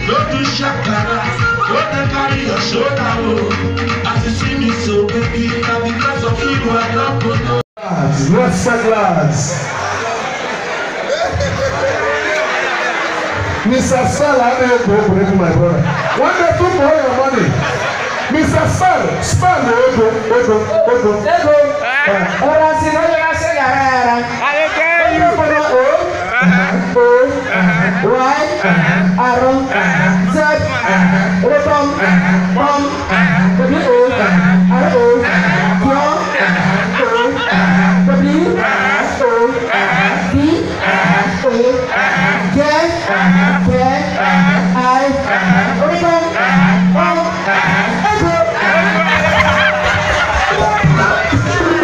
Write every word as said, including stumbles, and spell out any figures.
Don't do shakara. Don't carry your shoulder. As you see me so baby, now because of you I don't go. Let's set lads. Mister Spell, I need to open my brother. One day, two more your money. Mister Spell, spell the ego, ego, ego, ego. Ora si no llega a ser gara. Ayo que. O, O, Y, arrow, Z, bottom, bom, W, R, O, Q, O, W, O, D, O, J, J, I, bottom, bom, echo.